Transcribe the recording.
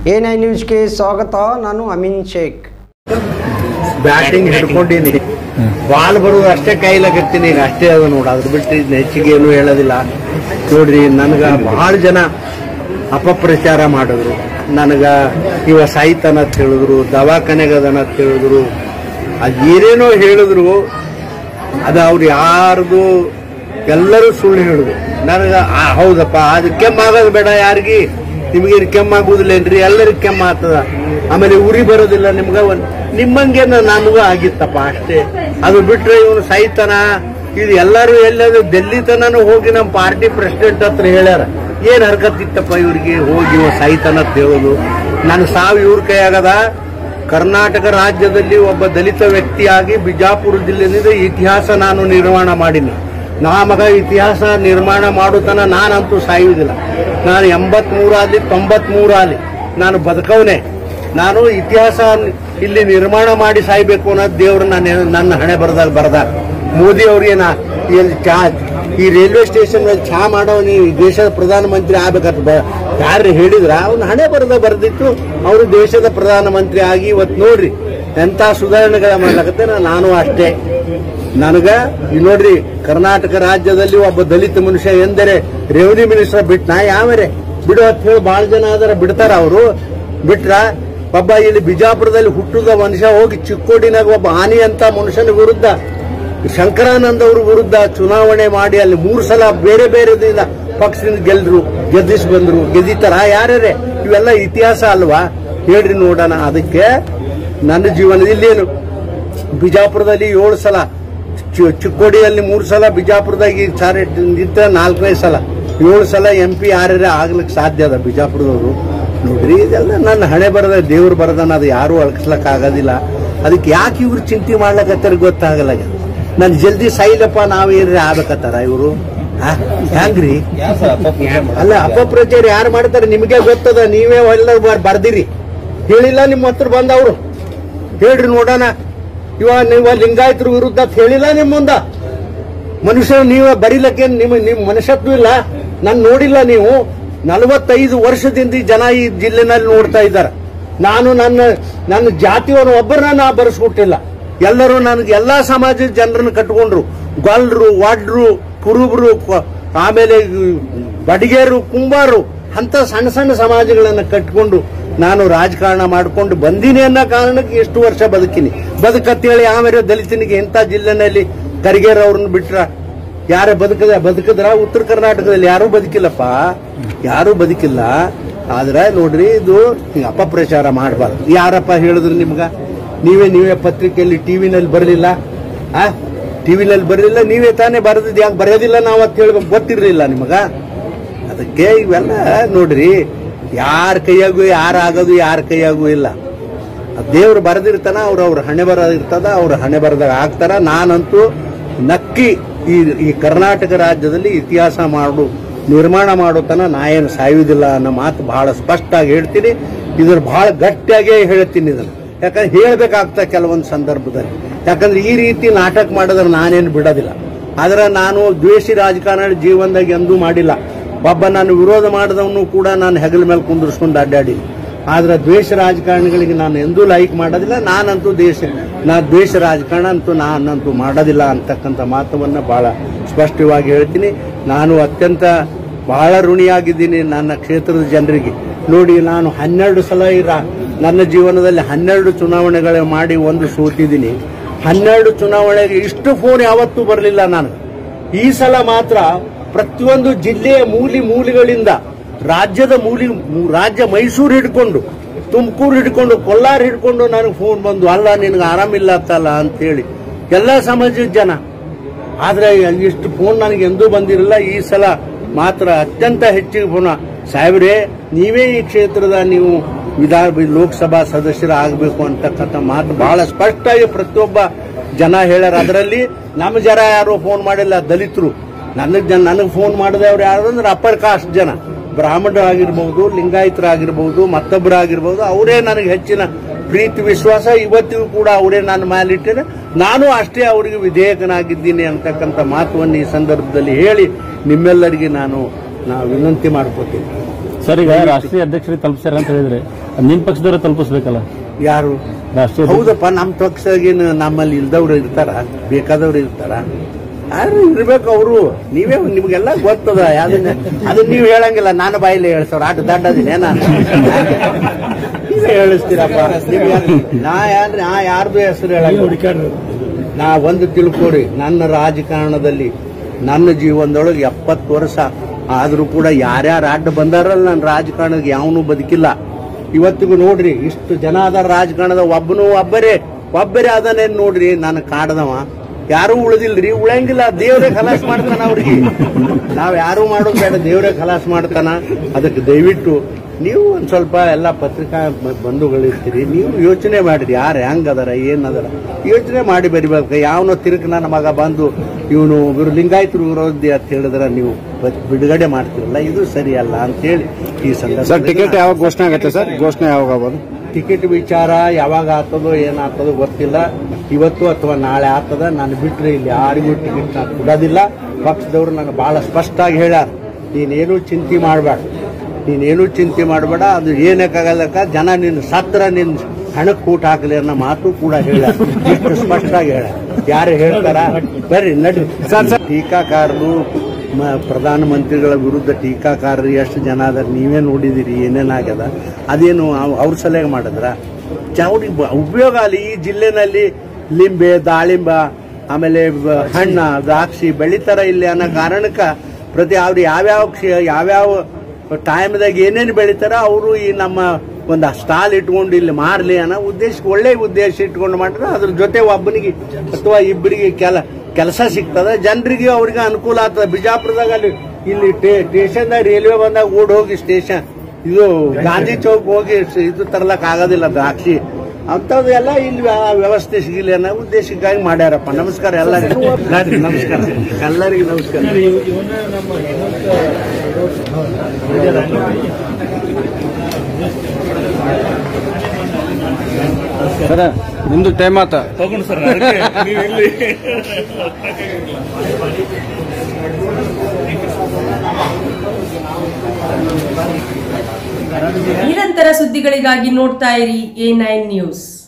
A9 ನ್ಯೂಸ್ಗೆ ಸ್ವಾಗತ. ನಾನು ಅಮೀನ್ ಶೇಖ್. ಬ್ಯಾಟಿಂಗ್ ಹಿಡ್ಕೊಂಡಿನಿ, ಬಾಲ್ ಬರೋದು ಅಷ್ಟೇ ಕೈಲಾಗತ್ತೀನಿ, ಈಗ ಅಷ್ಟೇ ಅದು ನೋಡ. ಅದ್ರ ಬಿಟ್ಟು ಹೆಚ್ಚಿಗೆ ಏನು ಹೇಳೋದಿಲ್ಲ. ನೋಡ್ರಿ, ನನಗ ಬಹಳ ಜನ ಅಪಪ್ರಚಾರ ಮಾಡಿದ್ರು. ನನಗ ಇವ ಸಾಯ್ತಾನ ಅಂತ ಹೇಳಿದ್ರು, ದವಾಖಾನೆಗದನ ಅಂತ ಹೇಳಿದ್ರು, ಅದೇನೇನೋ ಹೇಳಿದ್ರು. ಅದು ಅವ್ರು ಯಾರ್ದು ಎಲ್ಲರೂ ಸುಳ್ಳು ಹೇಳಿದ್ರು. ನನಗ ಹೌದಪ್ಪ, ಅದು ಕೆಮ್ಮಾಗೋದು ಬೇಡ, ಯಾರಿಗೆ ನಿಮ್ಗೆ ಕೆಮ್ಮಾಗುದಿಲ್ಲೇನ್ರಿ? ಎಲ್ಲರಿಗೆ ಕೆಮ್ಮ ಆಗ್ತದ, ಆಮೇಲೆ ಉರಿ ಬರೋದಿಲ್ಲ ನಿಮ್ಗ. ನಿಮ್ಮಂಗೆ ನಮಗೂ ಆಗಿತ್ತಪ್ಪ ಅಷ್ಟೇ. ಅದು ಬಿಟ್ರೆ ಇವನು ಸಾಯ್ತಾನ ಇದು ಎಲ್ಲರೂ ಎಲ್ಲಾದ್ರು ಡೆಲ್ಲಿ ತನೂ ಹೋಗಿ ನಮ್ಮ ಪಾರ್ಟಿ ಪ್ರೆಸಿಡೆಂಟ್ ಹತ್ರ ಹೇಳ್ಯಾರ. ಏನ್ ಹರ್ಕತ್ತಿತ್ತಪ್ಪ ಇವ್ರಿಗೆ ಹೋಗಿ ಇವ ಸಾಯ್ತಾನ ಅಂತ ಹೇಳೋದು. ನಾನು ಸಾವು ಇವ್ರ ಕೈಯಾಗದ. ಕರ್ನಾಟಕ ರಾಜ್ಯದಲ್ಲಿ ಒಬ್ಬ ದಲಿತ ವ್ಯಕ್ತಿಯಾಗಿ ಬಿಜಾಪುರ ಜಿಲ್ಲೆಯಿಂದ ಇತಿಹಾಸ ನಾನು ನಿರ್ಮಾಣ ಮಾಡೀನಿ. ಮಗ ಇತಿಹಾಸ ನಿರ್ಮಾಣ ಮಾಡುತ್ತಾನ ನಾನಂತೂ ಸಾಯುವುದಿಲ್ಲ. ನಾನು 83 ಆಗಲಿ 93 ಆಗಲಿ ನಾನು ಬದುಕವನೇ. ನಾನು ಇತಿಹಾಸ ಇಲ್ಲಿ ನಿರ್ಮಾಣ ಮಾಡಿ ಸಾಯ್ಬೇಕು ಅನ್ನೋದು ದೇವ್ರು ನನ್ನ ಹಣೆ ಬರೆದಾಗ ಮೋದಿ ಅವ್ರಿಗೇನ ಈ ರೈಲ್ವೆ ಸ್ಟೇಷನ್ ಚಾ ಮಾಡೋ ನೀವು ದೇಶದ ಪ್ರಧಾನಮಂತ್ರಿ ಆಗ್ಬೇಕಂತ ಯಾರು ಹೇಳಿದ್ರ? ಅವ್ನ ಹಣೆ ಬರೆದಿತ್ತು. ಅವರು ದೇಶದ ಪ್ರಧಾನಮಂತ್ರಿ ಆಗಿ ಇವತ್ತು ನೋಡ್ರಿ ಎಂತ ಸುಧಾರಣೆಗಳ ಮಾಡ್ಲಕತ್ತೆ. ನಾನು ಅಷ್ಟೇ. ನನಗ ನೋಡ್ರಿ, ಕರ್ನಾಟಕ ರಾಜ್ಯದಲ್ಲಿ ಒಬ್ಬ ದಲಿತ ಮನುಷ್ಯ ಎಂದರೆ ರೆವಿನ್ಯೂ ಮಿನಿಸ್ಟರ್ ಬಿಟ್ನಾ? ಯಾವರೇ ಬಿಡು ಅಂತ ಹೇಳಿ ಬಹಳ ಜನ ಅದರ ಬಿಡ್ತಾರ. ಅವರು ಬಿಟ್ರ ಒಬ್ಬ ಇಲ್ಲಿ ಬಿಜಾಪುರದಲ್ಲಿ ಹುಟ್ಟುದ ಮನುಷ್ಯ ಹೋಗಿ ಚಿಕ್ಕೋಡಿನಾಗ ಒಬ್ಬ ಆನಿ ಅಂತ ಮನುಷ್ಯನ ವಿರುದ್ಧ, ಶಂಕರಾನಂದ ಅವ್ರ ವಿರುದ್ಧ ಚುನಾವಣೆ ಮಾಡಿ ಅಲ್ಲಿ 3 ಸಲ ಬೇರೆ ಬೇರೆ ಪಕ್ಷದಿಂದ ಗೆದ್ದಿಸಿ ಬಂದ್ರು. ಗೆದ್ದಿತಾರ ಯಾರೇ? ಇವೆಲ್ಲ ಇತಿಹಾಸ ಅಲ್ವಾ? ಹೇಳ್ರಿ ನೋಡೋಣ. ಅದಕ್ಕೆ ನನ್ನ ಜೀವನದಲ್ಲಿ ಏನು, ಬಿಜಾಪುರದಲ್ಲಿ 7 ಸಲ, ಚಿಕ್ಕೋಡಿಯಲ್ಲಿ 3 ಸಲ, ಬಿಜಾಪುರದಾಗ ಈಗ 4ನೇ ಸಲ, 7 ಸಲ MP ಯಾರೇ ಆಗ್ಲಿಕ್ಕೆ ಸಾಧ್ಯ ಅದ ಬಿಜಾಪುರದವರು? ನೋಡ್ರಿ, ಇದೆಲ್ಲ ನನ್ನ ಹಣೆ ಬರದ, ದೇವ್ರು ಬರದನ, ಅದು ಯಾರು ಅಳಕಿಸ್ಲಕ್ ಆಗೋದಿಲ್ಲ. ಅದಕ್ಕೆ ಯಾಕೆ ಇವ್ರು ಚಿಂತೆ ಮಾಡ್ಲಕತ್ತಾರ ಗೊತ್ತಾಗಲ್ಲ. ನನ್ ಜಲ್ದಿ ಸಾಯಿಲಪ್ಪ ನಾವೇನ್ರಿ ಆಗ್ಬೇಕತ್ತಾರ ಇವರು? ಹ್ಯಾಂಗ್ರಿ? ಅಲ್ಲ, ಅಪಪ್ರಚಾರ ಯಾರು ಮಾಡ್ತಾರೆ ನಿಮಗೆ ಗೊತ್ತದ. ನೀವೇ ಎಲ್ಲರೂ ಬರ್ದಿರಿ, ಹೇಳಿಲ್ಲ ನಿಮ್ಮ ಹತ್ರ ಬಂದವ್ರು. ಹೇಳ್ರಿ ನೋಡೋಣ. ನೀವು ಲಿಂಗಾಯತರ ವಿರುದ್ಧ ಹೇಳಿಲ್ಲ ನಿಮ್ಮ ಮುಂದ. ಮನುಷ್ಯ ನೀವ ಬರೀಲಕ್ಕೆ ನಿಮ್ ಮನುಷ್ಯತ್ವ ಇಲ್ಲ. ನಾನು ನೋಡಿಲ್ಲ. ನೀವು 45 ವರ್ಷದಿಂದ ಜನ ಈ ಜಿಲ್ಲೆನಲ್ಲಿ ನೋಡ್ತಾ ಇದ್ದಾರೆ. ನಾನು ನನ್ನ ಜಾತಿಯನ್ನು ಒಬ್ಬರನ್ನ ಬರೆಸ್ಕೊಟ್ಟಿಲ್ಲ. ಎಲ್ಲರೂ ನನಗೆ ಎಲ್ಲಾ ಸಮಾಜದ ಜನರನ್ನು ಕಟ್ಕೊಂಡ್ರು. ಗೊಲ್ರು, ವಾಡ್ರು, ಕುರುಬರು, ಆಮೇಲೆ ಬಡಿಗೇರು, ಕುಂಬಾರು, ಅಂತ ಸಣ್ಣ ಸಣ್ಣ ಸಮಾಜಗಳನ್ನ ಕಟ್ಕೊಂಡು ನಾನು ರಾಜಕಾರಣ ಮಾಡ್ಕೊಂಡು ಬಂದೀನಿ ಅನ್ನೋ ಕಾರಣಕ್ಕೆ ಎಷ್ಟು ವರ್ಷ ಬದುಕತ್ತೇಳಿ. ಆಮೇಲೆ ದಲಿತನಿಗೆ ಇಂಥ ಜಿಲ್ಲೆನಲ್ಲಿ ಕರಿಗೇರ್ ಅವ್ರನ್ನ ಬಿಟ್ರ ಯಾರ ಬದುಕದ್ರ? ಉತ್ತರ ಕರ್ನಾಟಕದಲ್ಲಿ ಯಾರೂ ಬದುಕಿಲ್ಲಪ್ಪ, ಯಾರೂ ಬದುಕಿಲ್ಲ. ಆದ್ರೆ ನೋಡ್ರಿ, ಇದು ಅಪಪ್ರಚಾರ ಮಾಡಬಾರ್ದು. ಯಾರಪ್ಪ ಹೇಳಿದ್ರು ನಿಮ್ಗ? ನೀವೇ ಪತ್ರಿಕೆಯಲ್ಲಿ ಟಿವಿನಲ್ಲಿ ಬರಲಿಲ್ಲ, ಟಿವಿನಲ್ಲಿ ಬರಲಿಲ್ಲ, ನೀವೇ ತಾನೇ ಬರೆದಿದ್ದು. ಯಾಕೆ ಬರೆಯೋದಿಲ್ಲ ನಾವು ಅಂತ ಹೇಳ್ಬೇಕು? ಗೊತ್ತಿರ್ಲಿಲ್ಲ ನಿಮಗ? ಅದಕ್ಕೆ ಇವೆಲ್ಲ ನೋಡ್ರಿ, ಯಾರ ಕೈಯಾಗೂ ಯಾರಾಗೋದು ಯಾರ ಕೈಯಾಗೂ ಇಲ್ಲ. ದೇವ್ರು ಬರೆದಿರ್ತಾನ, ಅವ್ರ ಹಣೆ ಬರದಿರ್ತದ, ಅವ್ರ ಹಣೆ ಬರದಾಗ ಆಗ್ತಾರ. ನಾನಂತೂ ನಕ್ಕಿ ಈ ಕರ್ನಾಟಕ ರಾಜ್ಯದಲ್ಲಿ ಇತಿಹಾಸ ನಿರ್ಮಾಣ ಮಾಡೋತನ ನಾ ಏನು ಸಾಯುವುದಿಲ್ಲ ಅನ್ನೋ ಮಾತು ಬಹಳ ಸ್ಪಷ್ಟವಾಗಿ ಹೇಳ್ತೀನಿ. ಇದ್ರ ಬಹಳ ಗಟ್ಟಿಯಾಗೇ ಹೇಳ್ತೀನಿ ಇದನ್ನ. ಯಾಕಂದ್ರೆ ಹೇಳ್ಬೇಕಾಗ್ತಾ ಕೆಲವೊಂದು ಸಂದರ್ಭದಲ್ಲಿ. ಯಾಕಂದ್ರೆ ಈ ರೀತಿ ನಾಟಕ ಮಾಡಿದ್ರೆ ನಾನೇನು ಬಿಡೋದಿಲ್ಲ. ಆದ್ರೆ ನಾನು ದ್ವೇಷಿ ರಾಜಕಾರಣ ಜೀವನದಾಗ ಎಂದೂ ಮಾಡಿಲ್ಲ. ಒಬ್ಬ ನಾನು ವಿರೋಧ ಮಾಡಿದವನು ಕೂಡ ನಾನು ಹೆಗಲ ಮೇಲೆ ಕುಂದಿರ್ಸ್ಕೊಂಡು ಅಡ್ಡಾಡಿ. ಆದ್ರೆ ದ್ವೇಷ ರಾಜಕಾರಣಿಗಳಿಗೆ ನಾನು ಎಂದೂ ಲೈಕ್ ಮಾಡೋದಿಲ್ಲ. ನಾನಂತೂ ದ್ವೇಷ ರಾಜಕಾರಣ ಅಂತೂ ನಾನಂತೂ ಮಾಡೋದಿಲ್ಲ ಅಂತಕ್ಕಂಥ ಮಾತವನ್ನ ಬಹಳ ಸ್ಪಷ್ಟವಾಗಿ ಹೇಳ್ತೀನಿ. ನಾನು ಅತ್ಯಂತ ಬಹಳ ಋಣಿಯಾಗಿದ್ದೀನಿ ನನ್ನ ಕ್ಷೇತ್ರದ ಜನರಿಗೆ. ನೋಡಿ, ನಾನು 12 ಸಲ ನನ್ನ ಜೀವನದಲ್ಲಿ 12 ಚುನಾವಣೆಗಳು ಮಾಡಿ ಒಂದು ಸೋತಿದ್ದೀನಿ. 12 ಚುನಾವಣೆಗೆ ಇಷ್ಟು ಫೋನ್ ಯಾವತ್ತೂ ಬರಲಿಲ್ಲ ನನಗೆ. ಈ ಸಲ ಮಾತ್ರ ಪ್ರತಿಯೊಂದು ಜಿಲ್ಲೆಯ ಮೂಲೆಗಳಿಂದ, ರಾಜ್ಯ ಮೈಸೂರು ಹಿಡ್ಕೊಂಡು, ತುಮಕೂರು ಹಿಡ್ಕೊಂಡು, ಕೋಲಾರ ಹಿಡ್ಕೊಂಡು ನನಗೆ ಫೋನ್ ಬಂದು, ಅಲ್ಲ ನಿನಗೆ ಆರಾಮಿಲ್ಲ ಅಂತಲ್ಲ ಅಂತೇಳಿ ಎಲ್ಲ ಸಮಾಜದ ಜನ. ಆದ್ರೆ ಇಷ್ಟು ಫೋನ್ ನನಗೆ ಎಂದೂ ಬಂದಿರಲಿಲ್ಲ. ಈ ಸಲ ಮಾತ್ರ ಅತ್ಯಂತ ಹೆಚ್ಚಿಗೆ ಫೋನ್. ಸಾಹೇಬ್ರೆ, ನೀವೇ ಈ ಕ್ಷೇತ್ರದ ನೀವು ಲೋಕಸಭಾ ಸದಸ್ಯರಾಗಬೇಕು ಅಂತಕ್ಕಂಥ ಮಾತು ಬಹಳ ಸ್ಪಷ್ಟವಾಗಿ ಪ್ರತಿಯೊಬ್ಬ ಜನ ಹೇಳ್ಯಾರ. ಅದರಲ್ಲಿ ನಮ್ಮ ಜನ ಯಾರು ಫೋನ್ ಮಾಡಿಲ್ಲ, ದಲಿತರು. ನನಗೆ ಫೋನ್ ಮಾಡಿದವ್ರು ಯಾರು ಅಂದ್ರೆ ಅಪ್ಪರ್ ಕಾಸ್ಟ್ ಜನ, ಬ್ರಾಹ್ಮಣರಾಗಿರ್ಬಹುದು, ಲಿಂಗಾಯತರಾಗಿರ್ಬಹುದು, ಮತ್ತೊಬ್ಬರಾಗಿರ್ಬಹುದು. ಅವರೇ ನನಗೆ ಹೆಚ್ಚಿನ ಪ್ರೀತಿ ವಿಶ್ವಾಸ. ಇವತ್ತಿಗೂ ಕೂಡ ಅವರೇ ನನ್ನ ಮೇಲಿಟ್ಟೇನೆ. ನಾನು ಅಷ್ಟೇ ಅವರಿಗೆ ವಿಧೇಯಕನಾಗಿದ್ದೀನಿ ಅಂತಕ್ಕಂಥ ಮಾತುವನ್ನು ಈ ಸಂದರ್ಭದಲ್ಲಿ ಹೇಳಿ ನಿಮ್ಮೆಲ್ಲರಿಗೆ ನಾನು ವಿನಂತಿ ಮಾಡ್ಕೋತೀನಿ. ಸರ್, ಈಗ ರಾಷ್ಟ್ರೀಯ ಅಧ್ಯಕ್ಷರಿಗೆ ತಲುಪಿಸ್ಯಾರ ಅಂತ ಹೇಳಿದ್ರೆ ನಿಮ್ ಪಕ್ಷದವ್ರ ತಲುಪಿಸ್ಬೇಕಲ್ಲ ಯಾರು? ರಾಷ್ಟ್ರೀಯ ಹೌದಪ್ಪ, ನಮ್ಮ ಪಕ್ಷದಾಗೇನು ನಮ್ಮಲ್ಲಿ ಇಲ್ದವ್ರು ಇರ್ತಾರ, ಬೇಕಾದವ್ರು ಇರ್ತಾರ, ಯಾರು ಇರ್ಬೇಕು ಅವರು. ನಿಮ್ಗೆಲ್ಲ ಗೊತ್ತದ, ಅದನ್ನ ನೀವು ಹೇಳಂಗಿಲ್ಲ, ನಾನು ಬಾಯಿಲೆ ಹೇಳ್ಸವ್ರ ಆಟ ದಂಡದಿನೇ ನಾನು ಹೇಳಿಸ್ತೀರಪ್ಪ. ನಾ ಯಾರ್ದು ಹೆಸರು ಹೇಳಂಗ. ನಾ ಒಂದು ತಿಳ್ಕೊಡಿ, ನನ್ನ ರಾಜಕಾರಣದಲ್ಲಿ ನನ್ನ ಜೀವನದೊಳಗೆ 70 ವರ್ಷ ಆದ್ರೂ ಕೂಡ ಯಾರ್ಯಾರು ಅಡ್ಡ ಬಂದಾರಲ್ಲ ನನ್ನ ರಾಜಕಾರಣಕ್ಕೆ ಯಾವನು ಬದುಕಿಲ್ಲ. ಇವತ್ತಿಗೂ ನೋಡ್ರಿ ಇಷ್ಟು ಜನ ಅದಾರ ರಾಜಕಾರಣದ, ಒಬ್ಬರೇ ಅದನ್ನೇನ್ ನೋಡ್ರಿ. ನಾನು ಕಾಡದವ ಯಾರು ಉಳಿದಿಲ್ರಿ, ಉಳಂಗಿಲ್ಲ. ದೇವ್ರೇ ಖಲಾಸ್ ಮಾಡ್ತಾನ ಅವ್ರಿಗೆ. ನಾವ್ ಯಾರು ಮಾಡೋದು ಬೇಡ, ದೇವ್ರೇ ಖಲಾಸ್ ಮಾಡ್ತಾನ. ಅದಕ್ಕೆ ದಯವಿಟ್ಟು ನೀವು ಒಂದ್ ಸ್ವಲ್ಪ ಎಲ್ಲ ಪತ್ರಿಕಾ ಬಂಧುಗಳಿರ್ತೀರಿ, ನೀವು ಯೋಚನೆ ಮಾಡಿರಿ ಯಾರು ಹೆಂಗದಾರ ಏನದಾರ ಯೋಚನೆ ಮಾಡಿ ಬರಿಬೇಕು. ಯಾವನೋ ತಿರುಗಿ ನನ್ನ ಮಗ ಬಂದು ಇವನು ಲಿಂಗಾಯತರು ವಿರೋಧಿ ಅಂತ ಹೇಳಿದ್ರೆ ನೀವು ಬಿಡುಗಡೆ ಮಾಡ್ತಿರಲ್ಲ, ಇದು ಸರಿಯಲ್ಲ ಅಂತೇಳಿ ಈ ಸಂದರ್ಭ. ಟಿಕೆಟ್ ಯಾವಾಗ ಘೋಷಣೆ ಆಗುತ್ತೆ ಸರ್? ಘೋಷಣೆ ಯಾವಾಗ ಆಗೋದು? ಟಿಕೆಟ್ ವಿಚಾರ ಯಾವಾಗ ಆಗ್ತದೋ ಏನಾಗ್ತದೋ ಗೊತ್ತಿಲ್ಲ. ಇವತ್ತು ಅಥವಾ ನಾಳೆ ಆಗ್ತದ. ನಾನು ಬಿಟ್ರೆ ಇಲ್ಲಿ ಯಾರಿಗೂ ಟಿಕೆಟ್ ನಾನು ಕೊಡೋದಿಲ್ಲ. ಪಕ್ಷದವರು ನನಗೆ ಬಹಳ ಸ್ಪಷ್ಟವಾಗಿ ಹೇಳ್ಯಾರ, ನೀನೇನು ಚಿಂತೆ ಮಾಡಬೇಡ, ಅದು ಏನಕ್ಕಾಗಲ್ಲಕ್ಕ, ಜನ ನಿನ್ನ ಸತ್ರ ನಿನ್ನ ಹಣಕ್ಕೆ ಊಟ ಹಾಕಲಿ ಅನ್ನೋ ಮಾತು ಕೂಡ ಹೇಳ, ಇಷ್ಟು ಸ್ಪಷ್ಟವಾಗಿ ಹೇಳ. ಯಾರು ಹೇಳ್ತಾರ? ಬರ್ರಿ ನಡ್ರಿ. ಟೀಕಾಕಾರರು, ಪ್ರಧಾನಮಂತ್ರಿಗಳ ವಿರುದ್ಧ ಟೀಕಾಕಾರರು ಎಷ್ಟು ಜನ ಅದಾರ ನೀವೇ ನೋಡಿದಿರಿ, ಏನೇನಾಗ್ಯದ. ಅದೇನು ಅವ್ರ ಸಲಹೆ ಮಾಡಿದ್ರ ಚಾವಡಿ ಉಪಯೋಗ ಅಲ್ಲಿ. ಈ ಜಿಲ್ಲೆನಲ್ಲಿ ಲಿಂಬೆ, ದಾಳಿಂಬ, ಆಮೇಲೆ ಹಣ್ಣ, ದ್ರಾಕ್ಷಿ ಬೆಳಿತಾರ ಇಲ್ಲಿ ಅನ್ನೋ ಕಾರಣಕ್ಕ ಪ್ರತಿ ಅವ್ರು ಯಾವ್ಯಾವ ಟೈಮ್ದಾಗ ಏನೇನು ಬೆಳಿತಾರ ಅವರು ಈ ನಮ್ಮ ಒಂದು ಸ್ಟಾಲ್ ಇಟ್ಕೊಂಡು ಇಲ್ಲಿ ಮಾರ್ಲಿ ಅನ್ನೋ ಉದ್ದೇಶಕ್ಕೆ, ಒಳ್ಳೆ ಉದ್ದೇಶ ಇಟ್ಕೊಂಡು ಮಾಡಿದ್ರೆ ಅದ್ರ ಜೊತೆ ಒಬ್ಬನಿಗೆ ಅಥವಾ ಇಬ್ಬರಿಗೆ ಕೆಲಸ ಸಿಗ್ತದ, ಜನರಿಗೆ ಅವ್ರಿಗೆ ಅನುಕೂಲ ಆಗ್ತದೆ. ಬಿಜಾಪುರದಾಗ ಅಲ್ಲಿ ಇಲ್ಲಿ ಸ್ಟೇಷನ್ದಾಗ ರೈಲ್ವೆ ಬಂದಾಗ ಓಡ್ ಹೋಗಿ ಸ್ಟೇಷನ್ ಇದು ಗಾಂಧಿ ಚೌಕ್ ಹೋಗಿ ಇದು ತರ್ಲಕ್ ಆಗೋದಿಲ್ಲ ದ್ರಾಕ್ಷಿ ಅಂತದ್ದು ಎಲ್ಲ ಇಲ್ಲಿ ವ್ಯವಸ್ಥೆ ಸಿಗಲಿ ಅನ್ನೋ ಉದ್ದೇಶಕ್ಕಾಗಿ ಮಾಡ್ಯಾರಪ್ಪ. ನಮಸ್ಕಾರ ಎಲ್ಲರಿಗೂ. ನಮಸ್ಕಾರ ಎಲ್ಲರಿಗೂ ನಮಸ್ಕಾರ. ಸರ ನಿಮ್ದು ಟೈಮ್ ಆತ ತಗೊಂಡು ಸರ್. ನಿರಂತರ ಸುದ್ದಿಗಳಿಗಾಗಿ ನೋಡ್ತಾ ಇರಿ A9 ನ್ಯೂಸ್.